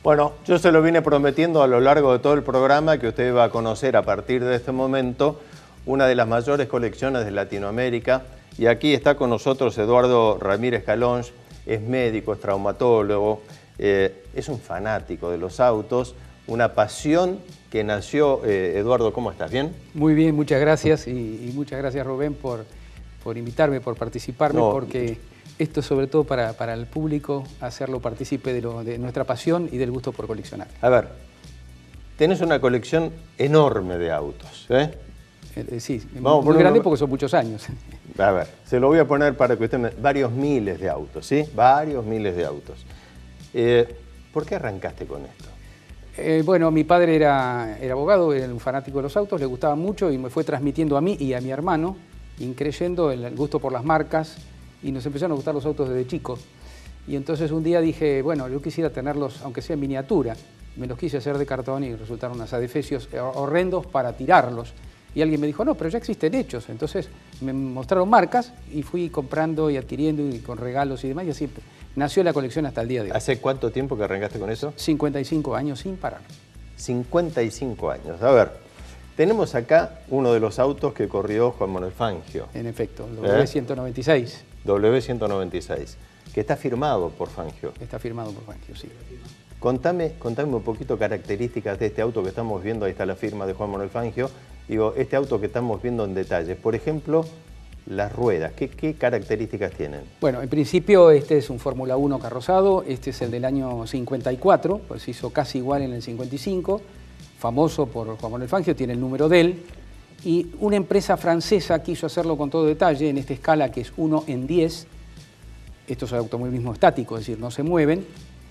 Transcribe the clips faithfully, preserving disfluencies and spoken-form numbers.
Bueno, yo se lo vine prometiendo a lo largo de todo el programa que usted va a conocer a partir de este momento una de las mayores colecciones de Latinoamérica. Y aquí está con nosotros Eduardo Ramírez Calonge, es médico, es traumatólogo, eh, es un fanático de los autos, una pasión que nació. Eh, Eduardo, ¿cómo estás? ¿Bien? Muy bien, muchas gracias y, y muchas gracias, Rubén, por, por invitarme, por participarme, no, porque esto es sobre todo para, para el público, hacerlo partícipe de, lo, de nuestra pasión y del gusto por coleccionar. A ver, tenés una colección enorme de autos, ¿eh? Eh, sí, Vamos muy grande uno... porque son muchos años. A ver, se lo voy a poner para que usted me... Varios miles de autos, ¿sí? Varios miles de autos. Eh, ¿Por qué arrancaste con esto? Eh, bueno, mi padre era, era abogado, era un fanático de los autos, le gustaba mucho y me fue transmitiendo a mí y a mi hermano, increyendo el, el gusto por las marcas, y nos empezaron a gustar los autos desde chicos. Y entonces un día dije, bueno, yo quisiera tenerlos, aunque sea en miniatura. Me los quise hacer de cartón y resultaron unos adefesios horrendos para tirarlos. Y alguien me dijo, no, pero ya existen hechos. Entonces me mostraron marcas y fui comprando y adquiriendo y con regalos y demás. Y así nació la colección hasta el día de hoy. ¿Hace cuánto tiempo que arrancaste con eso? cincuenta y cinco años sin parar. cincuenta y cinco años. A ver, tenemos acá uno de los autos que corrió Juan Manuel Fangio. En efecto, el W ciento noventa y seis. ¿Eh? W ciento noventa y seis, que está firmado por Fangio. Está firmado por Fangio, sí. Contame, contame un poquito características de este auto que estamos viendo. Ahí está la firma de Juan Manuel Fangio. Digo, este auto que estamos viendo en detalle. Por ejemplo, las ruedas, ¿qué, qué características tienen? Bueno, en principio este es un Fórmula uno carrozado. Este es el del año cincuenta y cuatro, pues se hizo casi igual en el cincuenta y cinco. Famoso por Juan Manuel Fangio, tiene el número de él. Y una empresa francesa quiso hacerlo con todo detalle en esta escala que es uno en diez. Esto es el automovilismo estático, es decir, no se mueven.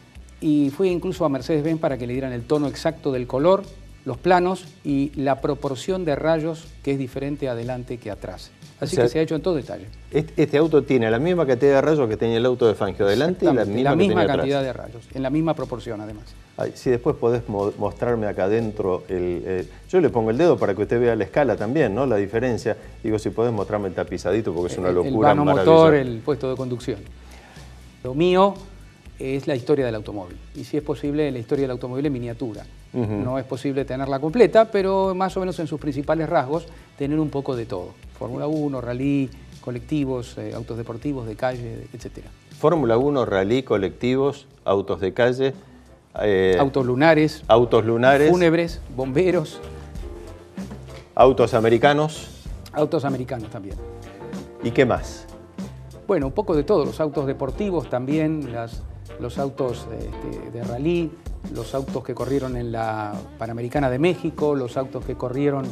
Y fue incluso a Mercedes-Benz para que le dieran el tono exacto del color, los planos y la proporción de rayos que es diferente adelante que atrás. Así o sea, que se ha hecho en todo detalle. Este, este auto tiene la misma cantidad de rayos que tenía el auto de Fangio adelante y la misma, la misma que cantidad atrás. de rayos, en la misma proporción además. Ay, si después podés mo mostrarme acá adentro, el, eh, yo le pongo el dedo para que usted vea la escala también, ¿no? La diferencia. Digo, si podés mostrarme el tapizadito porque es una locura. El vano motor, el puesto de conducción. Lo mío es la historia del automóvil y si es posible la historia del automóvil en miniatura. Uh-huh. No es posible tenerla completa, pero más o menos en sus principales rasgos tener un poco de todo. Fórmula uno, rally, colectivos, eh, autos deportivos, de calle, etcétera. Fórmula uno, rally, colectivos, autos de calle. Eh, autos lunares. Autos lunares. Fúnebres, bomberos. Autos americanos. Autos americanos también. ¿Y qué más? Bueno, un poco de todo. Los autos deportivos también, las, los autos de, de, de rally, los autos que corrieron en la Panamericana de México, los autos que corrieron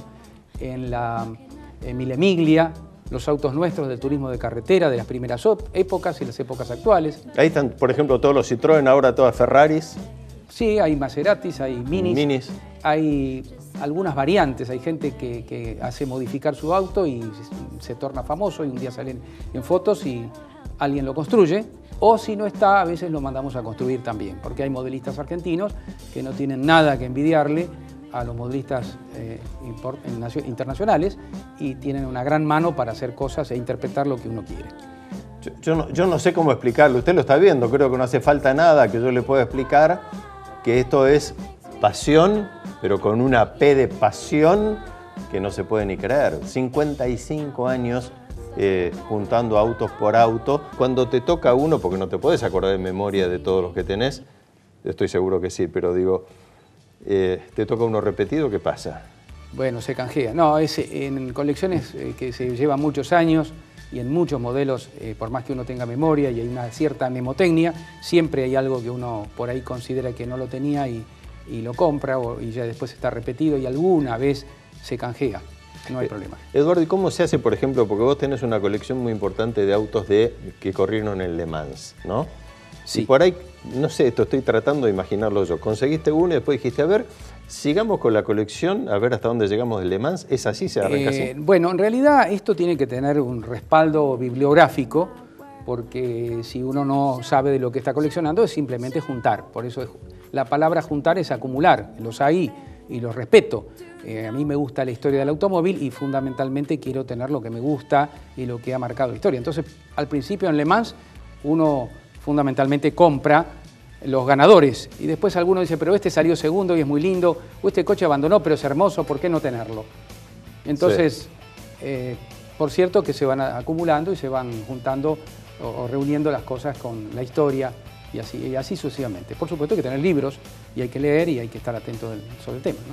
en la en Mille Miglia, los autos nuestros del turismo de carretera de las primeras épocas y las épocas actuales. Ahí están, por ejemplo, todos los Citroën, ahora todas Ferraris. Sí, hay Maseratis, hay Minis, Minis. Hay algunas variantes, hay gente que, que hace modificar su auto y se, se torna famoso y un día salen en fotos y alguien lo construye. O si no está, a veces lo mandamos a construir también, porque hay modelistas argentinos que no tienen nada que envidiarle a los modelistas eh, internacionales y tienen una gran mano para hacer cosas e interpretar lo que uno quiere. Yo, yo, no, yo no sé cómo explicarlo, usted lo está viendo, creo que no hace falta nada que yo le pueda explicar, que esto es pasión, pero con una P de pasión que no se puede ni creer. cincuenta y cinco años Eh, juntando autos por auto. Cuando te toca uno, porque no te puedes acordar de memoria de todos los que tenés, estoy seguro que sí, pero digo, eh, te toca uno repetido, ¿qué pasa? Bueno, se canjea. No, es en colecciones eh, que se llevan muchos años y en muchos modelos, eh, por más que uno tenga memoria y hay una cierta memotecnia, siempre hay algo que uno por ahí considera que no lo tenía y, y lo compra o, y ya después está repetido y alguna vez se canjea. No hay problema. Eduardo, ¿y cómo se hace, por ejemplo, porque vos tenés una colección muy importante de autos de, que corrieron en Le Mans, ¿no? Sí. Y por ahí, no sé, esto estoy tratando de imaginarlo yo. Conseguiste uno y después dijiste, a ver, sigamos con la colección, a ver hasta dónde llegamos de Le Mans. ¿Es así? ¿Se arranca eh, así? Bueno, en realidad esto tiene que tener un respaldo bibliográfico, porque si uno no sabe de lo que está coleccionando es simplemente juntar. Por eso es, la palabra juntar es acumular, los hay y los respeto. Eh, a mí me gusta la historia del automóvil y fundamentalmente quiero tener lo que me gusta y lo que ha marcado la historia. Entonces, al principio en Le Mans, uno fundamentalmente compra los ganadores. Y después alguno dice, pero este salió segundo y es muy lindo, o este coche abandonó, pero es hermoso, ¿por qué no tenerlo? Entonces, sí. eh, por cierto que se van acumulando y se van juntando o, o reuniendo las cosas con la historia y así, y así sucesivamente. Por supuesto hay que tener libros y hay que leer y hay que estar atento del, sobre el tema, ¿no?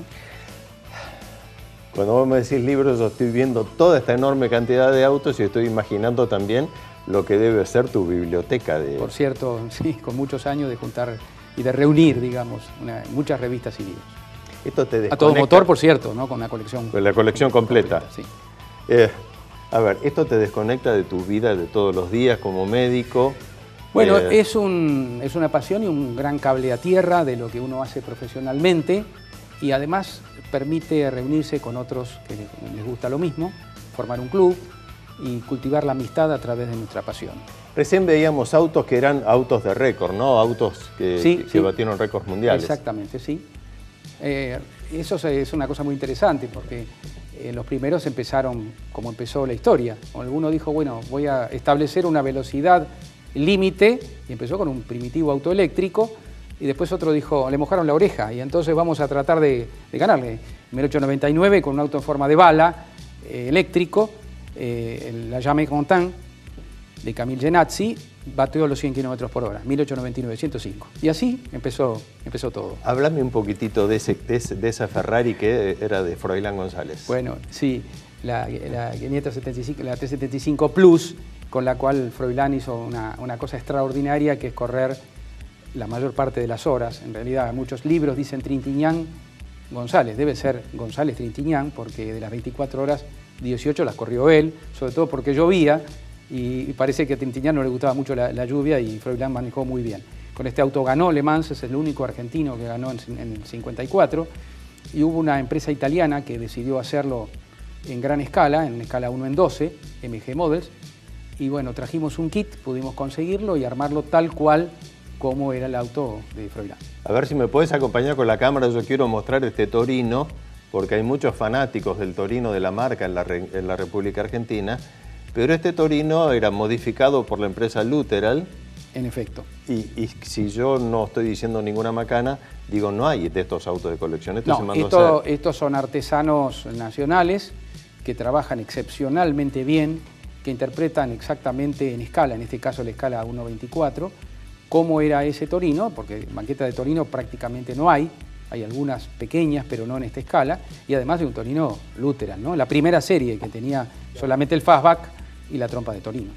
Cuando vos me decís libros, yo estoy viendo toda esta enorme cantidad de autos y estoy imaginando también lo que debe ser tu biblioteca. De... Por cierto, sí, con muchos años de juntar y de reunir, digamos, una, muchas revistas y libros. Esto te desconecta. A todo motor, por cierto, ¿no? Con la colección. Con la colección completa. completa sí. eh, a ver, esto te desconecta de tu vida de todos los días como médico. Bueno, eh... es, un, es una pasión y un gran cable a tierra de lo que uno hace profesionalmente y además permite reunirse con otros que les gusta lo mismo, formar un club y cultivar la amistad a través de nuestra pasión. Recién veíamos autos que eran autos de récord, ¿no? Autos que, sí, que, que sí. batieron récords mundiales. Exactamente, sí. Eh, eso es una cosa muy interesante porque eh, los primeros empezaron como empezó la historia. Alguno dijo, bueno, voy a establecer una velocidad límite y empezó con un primitivo auto eléctrico. Y después otro dijo, le mojaron la oreja y entonces vamos a tratar de, de ganarle. En mil ochocientos noventa y nueve, con un auto en forma de bala, eh, eléctrico, eh, la Jamais Content de Camille Genazzi, bateó los cien kilómetros por hora, mil ochocientos noventa y nueve, ciento cinco. Y así empezó, empezó todo. Háblame un poquitito de, ese, de, ese, de esa Ferrari que era de Froilán González. Bueno, sí, la, la quinientos setenta y cinco, la T setenta y cinco Plus, con la cual Froilán hizo una, una cosa extraordinaria que es correr la mayor parte de las horas. En realidad muchos libros dicen Trintignant González, debe ser González Trintignant porque de las veinticuatro horas, dieciocho las corrió él, sobre todo porque llovía y parece que a Trintignant no le gustaba mucho la, la lluvia y Froilán manejó muy bien. Con este auto ganó Le Mans, es el único argentino que ganó en, en el cincuenta y cuatro y hubo una empresa italiana que decidió hacerlo en gran escala, en escala uno en doce, M G Models, y bueno, trajimos un kit, pudimos conseguirlo y armarlo tal cual como era el auto de Froilán. A ver si me puedes acompañar con la cámara, yo quiero mostrar este Torino, porque hay muchos fanáticos del Torino de la marca en la, en la República Argentina, pero este Torino era modificado por la empresa Luteral. En efecto. Y, y si yo no estoy diciendo ninguna macana, digo, no hay de estos autos de colección. Esto no, se mandó esto, a hacer. Estos son artesanos nacionales que trabajan excepcionalmente bien, que interpretan exactamente en escala, en este caso la escala uno veinticuatro, cómo era ese Torino, porque maqueta de Torino prácticamente no hay, hay algunas pequeñas, pero no en esta escala, y además de un Torino Luteral, ¿no? La primera serie que tenía solamente el fastback y la trompa de Torino.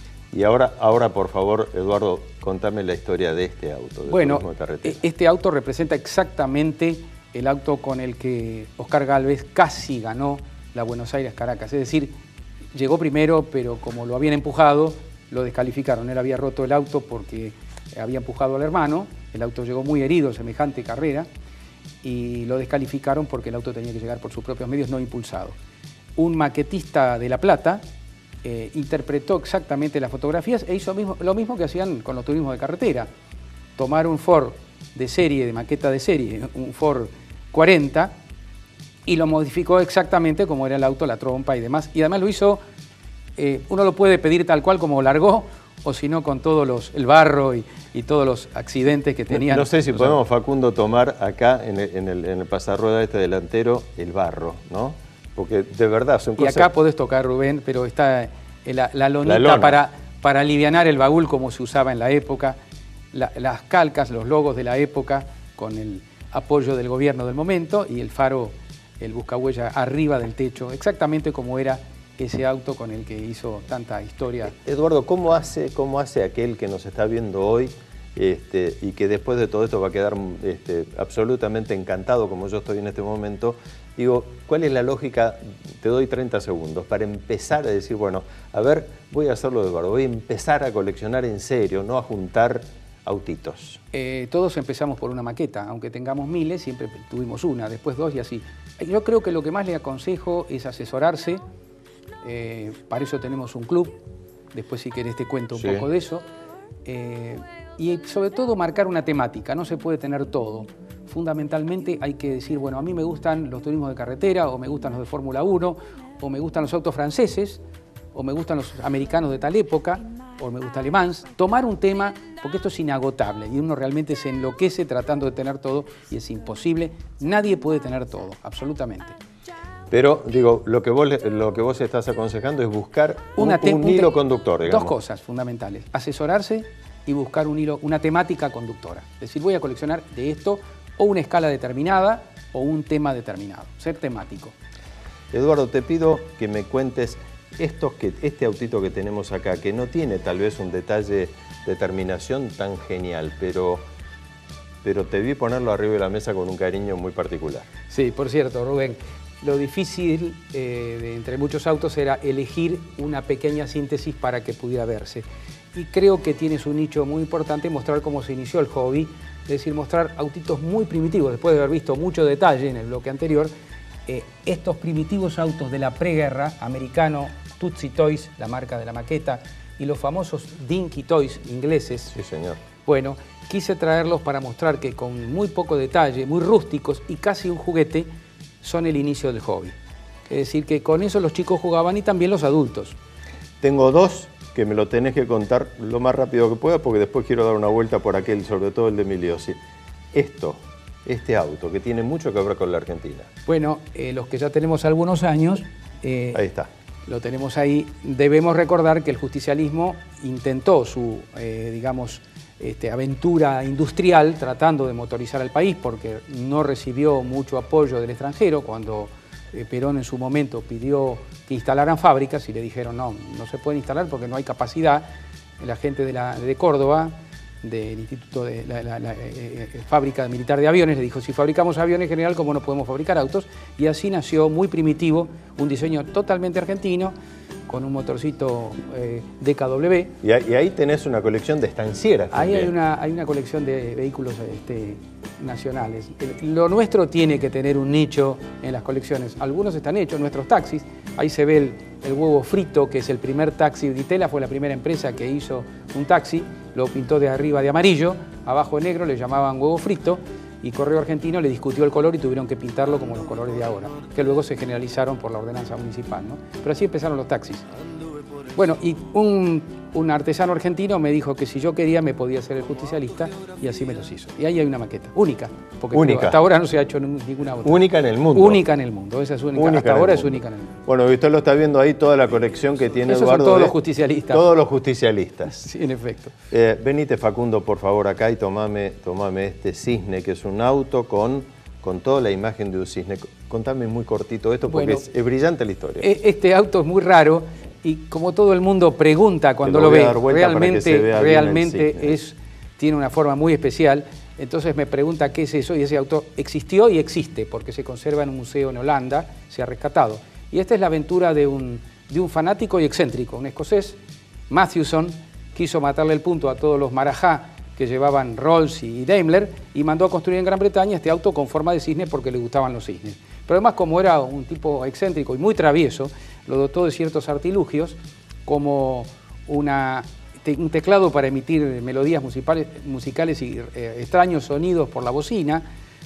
Y ahora, ahora, por favor, Eduardo, contame la historia de este auto, de bueno, turismo de carretera. Este auto representa exactamente el auto con el que Oscar Gálvez casi ganó la Buenos Aires-Caracas, es decir, llegó primero, pero como lo habían empujado, lo descalificaron. Él había roto el auto porque había empujado al hermano, el auto llegó muy herido en semejante carrera y lo descalificaron porque el auto tenía que llegar por sus propios medios, no impulsado. Un maquetista de La Plata eh, interpretó exactamente las fotografías e hizo mismo, lo mismo que hacían con los turismos de carretera. Tomar un Ford de serie, de maqueta de serie, un Ford cuarenta, y lo modificó exactamente como era el auto, la trompa y demás. Y además lo hizo, eh, uno lo puede pedir tal cual como largó, o si no con todo los, el barro y, y todos los accidentes que tenían. No, no sé si o podemos, sea, Facundo, tomar acá en el, en el, en el pasarrueda este delantero el barro, ¿no? Porque de verdad son cosas... Y acá podés tocar, Rubén, pero está la, la lonita la lona. para, para alivianar el baúl como se usaba en la época, la, las calcas, los logos de la época con el apoyo del gobierno del momento y el faro, el buscahuella arriba del techo, exactamente como era ese auto con el que hizo tanta historia. Eduardo, ¿cómo hace, cómo hace aquel que nos está viendo hoy este, y que después de todo esto va a quedar este, absolutamente encantado como yo estoy en este momento? Digo, ¿cuál es la lógica? Te doy treinta segundos para empezar a decir, bueno, a ver, voy a hacerlo, Eduardo, voy a empezar a coleccionar en serio, no a juntar autitos. Eh, todos empezamos por una maqueta, aunque tengamos miles, siempre tuvimos una, después dos y así. Yo creo que lo que más le aconsejo es asesorarse. Eh, para eso tenemos un club, después si querés te cuento un sí. poco de eso, eh, y sobre todo marcar una temática, no se puede tener todo. Fundamentalmente hay que decir, bueno, a mí me gustan los turismos de carretera, o me gustan los de Fórmula uno, o me gustan los autos franceses, o me gustan los americanos de tal época, o me gusta Le Mans, tomar un tema, porque esto es inagotable y uno realmente se enloquece tratando de tener todo y es imposible, nadie puede tener todo, absolutamente. Pero, digo, lo que vos, lo que vos estás aconsejando es buscar un, Una un hilo conductor, digamos. Dos cosas fundamentales, asesorarse y buscar un hilo, una temática conductora. Es decir, voy a coleccionar de esto o una escala determinada o un tema determinado, ser temático. Eduardo, te pido que me cuentes estos que, este autito que tenemos acá, que no tiene tal vez un detalle de terminación tan genial, pero, pero te vi ponerlo arriba de la mesa con un cariño muy particular. Sí, por cierto, Rubén, lo difícil eh, de, entre muchos autos era elegir una pequeña síntesis para que pudiera verse. Y creo que tiene su nicho muy importante mostrar cómo se inició el hobby, es decir, mostrar autitos muy primitivos, después de haber visto mucho detalle en el bloque anterior, eh, estos primitivos autos de la preguerra, americano, Tootsie Toys, la marca de la maqueta, y los famosos Dinky Toys ingleses. Sí, señor. Bueno, quise traerlos para mostrar que con muy poco detalle, muy rústicos y casi un juguete, son el inicio del hobby. Es decir, que con eso los chicos jugaban y también los adultos. Tengo dos que me lo tenés que contar lo más rápido que pueda porque después quiero dar una vuelta por aquel, sobre todo el de Miliosi. Esto, este auto, que tiene mucho que ver con la Argentina. Bueno, eh, los que ya tenemos algunos años... Eh, ahí está. Lo tenemos ahí. Debemos recordar que el justicialismo intentó su, eh, digamos, este, aventura industrial tratando de motorizar al país porque no recibió mucho apoyo del extranjero cuando eh, Perón en su momento pidió que instalaran fábricas y le dijeron no, no se pueden instalar porque no hay capacidad. La gente de, la, de Córdoba, del Instituto de la, la, la eh, eh, Fábrica Militar de Aviones, le dijo, si fabricamos aviones en general, ¿cómo no podemos fabricar autos? Y así nació muy primitivo, un diseño totalmente argentino, con un motorcito eh, D K W. Y ahí, y ahí tenés una colección de estancieras. Ahí también. hay una, hay una colección de vehículos este, nacionales. Lo nuestro tiene que tener un nicho en las colecciones. Algunos están hechos, nuestros taxis. Ahí se ve el, el huevo frito, que es el primer taxi. Ditela fue la primera empresa que hizo un taxi. Lo pintó de arriba de amarillo, abajo de negro, le llamaban huevo frito. Y Correo Argentino le discutió el color y tuvieron que pintarlo como los colores de ahora, que luego se generalizaron por la ordenanza municipal, ¿no? Pero así empezaron los taxis. Bueno, y un, un artesano argentino me dijo que si yo quería me podía ser el justicialista y así me los hizo. Y ahí hay una maqueta, única, porque única. Creo, hasta ahora no se ha hecho ninguna otra. Única en el mundo. Única en el mundo, esa es única, única hasta ahora es única en el mundo. Bueno, usted lo está viendo ahí, toda la colección que tiene Esos Eduardo. Son todos de, los justicialistas. Todos los justicialistas. Sí, en efecto. Eh, venite, Facundo, por favor, acá y tomame, tomame este cisne, que es un auto con, con toda la imagen de un cisne. Contame muy cortito esto, porque Bueno, es, es brillante la historia. Este auto es muy raro y como todo el mundo pregunta cuando lo lo, voy a ve, dar vuelta para que se realmente, vea bien el realmente cisne. es, tiene una forma muy especial. Entonces me pregunta qué es eso y ese auto existió y existe porque se conserva en un museo en Holanda, se ha rescatado. Y esta es la aventura de un, de un fanático y excéntrico, un escocés, Matthewson, quiso matarle el punto a todos los Marajá que llevaban Rolls y Daimler y mandó a construir en Gran Bretaña este auto con forma de cisne porque le gustaban los cisnes. Pero además, como era un tipo excéntrico y muy travieso, lo dotó de ciertos artilugios como una, te, un teclado para emitir melodías musicales, musicales y eh, extraños sonidos por la bocina,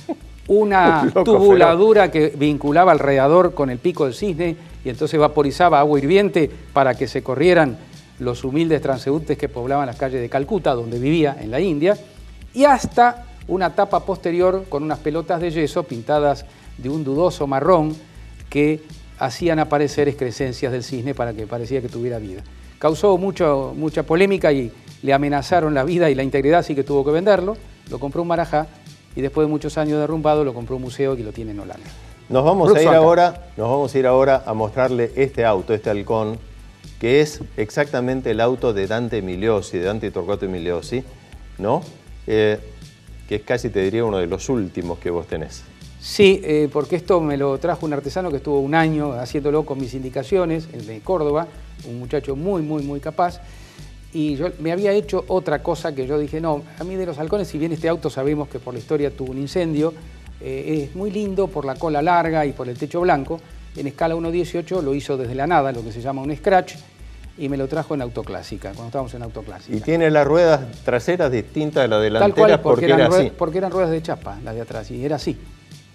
una Loco, tubuladura que vinculaba al radiador con el pico del cisne y entonces vaporizaba agua hirviente para que se corrieran los humildes transeúntes que poblaban las calles de Calcuta, donde vivía, en la India, y hasta una tapa posterior con unas pelotas de yeso pintadas de un dudoso marrón que hacían aparecer excrescencias del cisne para que parecía que tuviera vida. Causó mucho, mucha polémica y le amenazaron la vida y la integridad, así que tuvo que venderlo, lo compró un Marajá y después de muchos años derrumbado lo compró un museo que lo tiene en Holanda. Nos vamos a ir ahora, nos vamos a ir ahora a mostrarle este auto, este halcón, que es exactamente el auto de Dante Migliosi, de Dante Torquato Migliosi, ¿no? Eh, que es casi, te diría, uno de los últimos que vos tenés. Sí, eh, porque esto me lo trajo un artesano que estuvo un año haciéndolo con mis indicaciones, el de Córdoba, un muchacho muy, muy, muy capaz. Y yo me había hecho otra cosa que yo dije, no, a mí de los halcones, si bien este auto sabemos que por la historia tuvo un incendio, eh, es muy lindo por la cola larga y por el techo blanco. En escala uno dieciocho lo hizo desde la nada, lo que se llama un scratch, y me lo trajo en autoclásica, cuando estábamos en autoclásica. Y tiene las ruedas traseras distintas de las delanteras. Tal cual, porque, porque eran era ruedas, así. porque eran ruedas de chapa, las de atrás, y era así.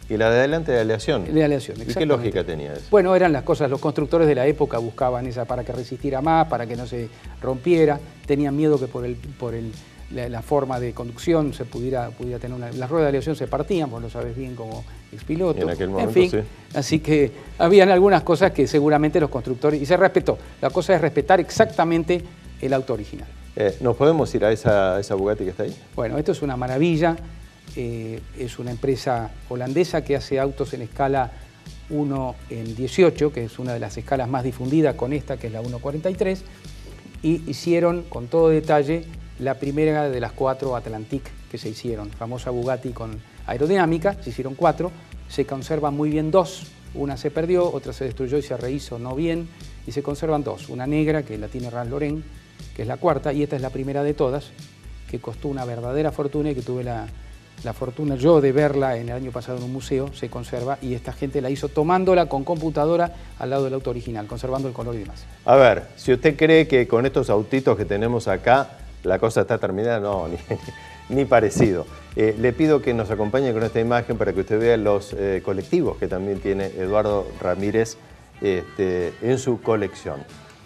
Y la de adelante de aleación. De aleación, ¿Y qué lógica tenía eso? Bueno, eran las cosas, los constructores de la época buscaban esa para que resistiera más, para que no se rompiera, tenían miedo que por, el, por el, la, la forma de conducción se pudiera, pudiera tener una... Las ruedas de aleación se partían, vos lo sabes bien como expiloto. En aquel momento, en fin, sí. Así que habían algunas cosas que seguramente los constructores... Y se respetó. La cosa es respetar exactamente el auto original. Eh, ¿Nos podemos ir a esa, a esa Bugatti que está ahí? Bueno, esto es una maravilla. Eh, es una empresa holandesa que hace autos en escala uno en dieciocho, que es una de las escalas más difundidas con esta, que es la uno cuarenta y tres, y hicieron con todo detalle la primera de las cuatro Atlantic que se hicieron, famosa Bugatti con aerodinámica, se hicieron cuatro, se conservan muy bien dos, una se perdió, otra se destruyó y se rehizo no bien, y se conservan dos, una negra que la tiene Ralph Lauren, que es la cuarta, y esta es la primera de todas, que costó una verdadera fortuna y que tuve la La fortuna yo de verla en el año pasado en un museo, se conserva, y esta gente la hizo tomándola con computadora al lado del auto original, conservando el color y demás. A ver, si usted cree que con estos autitos que tenemos acá la cosa está terminada, no, ni, ni parecido. Eh, le pido que nos acompañe con esta imagen para que usted vea los eh, colectivos que también tiene Eduardo Ramírez este, en su colección.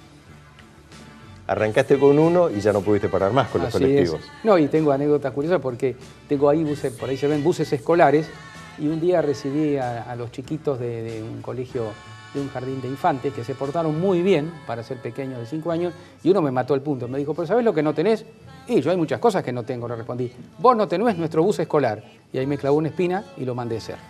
Arrancaste con uno y ya no pudiste parar más con los Así colectivos. Es. No, y tengo anécdotas curiosas porque tengo ahí buses, por ahí se ven buses escolares, y un día recibí a, a los chiquitos de, de un colegio, de un jardín de infantes, que se portaron muy bien para ser pequeños de cinco años, y uno me mató al punto. Me dijo, ¿pero sabés lo que no tenés? Y yo hay muchas cosas que no tengo, le respondí. Vos no tenés nuestro bus escolar. Y ahí me clavó una espina y lo mandé a hacer.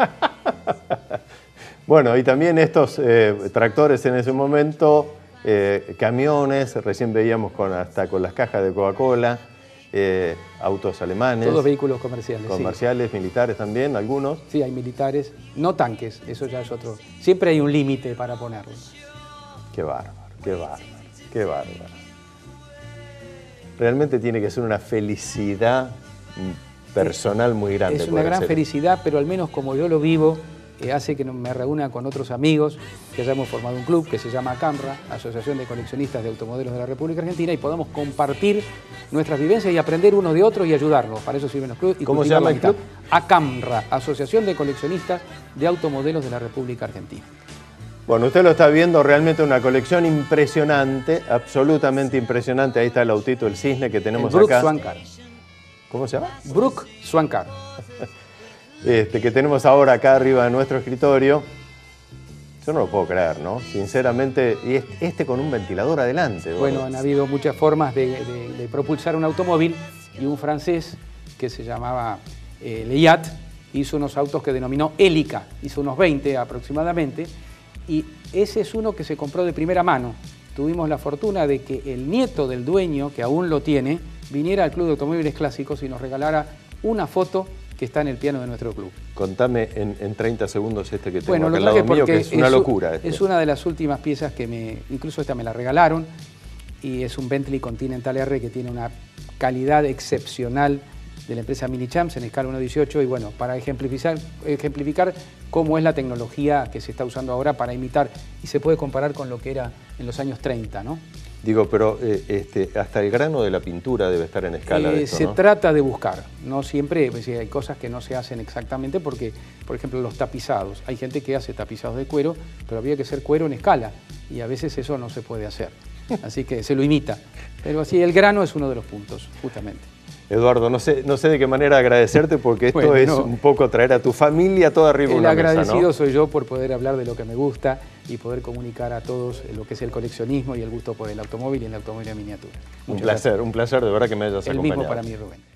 Bueno, y también estos eh, tractores en ese momento... Eh, camiones, recién veíamos con, hasta con las cajas de Coca-Cola, eh, autos alemanes. Todos vehículos comerciales. Comerciales, sí. Militares también, algunos. Sí, hay militares, no tanques, eso ya es otro. Siempre hay un límite para ponerlo. Qué bárbaro, qué bárbaro, qué bárbaro. Realmente tiene que ser una felicidad personal muy grande. Es una gran hacer. felicidad, pero al menos como yo lo vivo, que hace que me reúna con otros amigos, que hayamos formado un club que se llama ACAMRA, Asociación de Coleccionistas de Automodelos de la República Argentina, y podamos compartir nuestras vivencias y aprender unos de otros y ayudarnos. Para eso sirven los clubes. Y ¿cómo se llama el club? ACAMRA, Asociación de Coleccionistas de Automodelos de la República Argentina. Bueno, usted lo está viendo, realmente una colección impresionante, absolutamente impresionante. Ahí está el autito, el cisne que tenemos el Brook acá. Swancar. ¿Cómo se llama? Brook Swancar. Este, que tenemos ahora acá arriba de nuestro escritorio. Yo no lo puedo creer, ¿no? Sinceramente, y este con un ventilador adelante. Bueno, bueno han habido muchas formas de, de, de propulsar un automóvil, y un francés que se llamaba eh, Leyat hizo unos autos que denominó Hélica, hizo unos veinte aproximadamente, y ese es uno que se compró de primera mano. Tuvimos la fortuna de que el nieto del dueño, que aún lo tiene, viniera al Club de Automóviles Clásicos y nos regalara una foto que está en el piano de nuestro club. Contame en, en treinta segundos este que tengo bueno, acá lo al lado mío, porque que es una es, locura. Este. Es una de las últimas piezas que me... Incluso esta me la regalaron, y es un Bentley Continental R que tiene una calidad excepcional de la empresa Minichamps en escala uno dieciocho, y bueno, para ejemplificar, ejemplificar cómo es la tecnología que se está usando ahora para imitar, y se puede comparar con lo que era en los años treinta, ¿no? Digo, pero eh, este, hasta el grano de la pintura debe estar en escala eh, de esto, Se ¿no? trata de buscar, no siempre, pues, hay cosas que no se hacen exactamente porque, por ejemplo, los tapizados. Hay gente que hace tapizados de cuero, pero había que hacer cuero en escala, y a veces eso no se puede hacer. Así que se lo imita. Pero así, el grano es uno de los puntos, justamente. Eduardo, no sé, no sé de qué manera agradecerte, porque esto bueno, es no. un poco traer a tu familia toda arriba de una mesa, ¿no? El agradecido soy yo por poder hablar de lo que me gusta y poder comunicar a todos lo que es el coleccionismo y el gusto por el automóvil y el automóvil en miniatura. Un Muchas placer, gracias. un placer de verdad que me hayas El acompañado. mismo para mí, Rubén.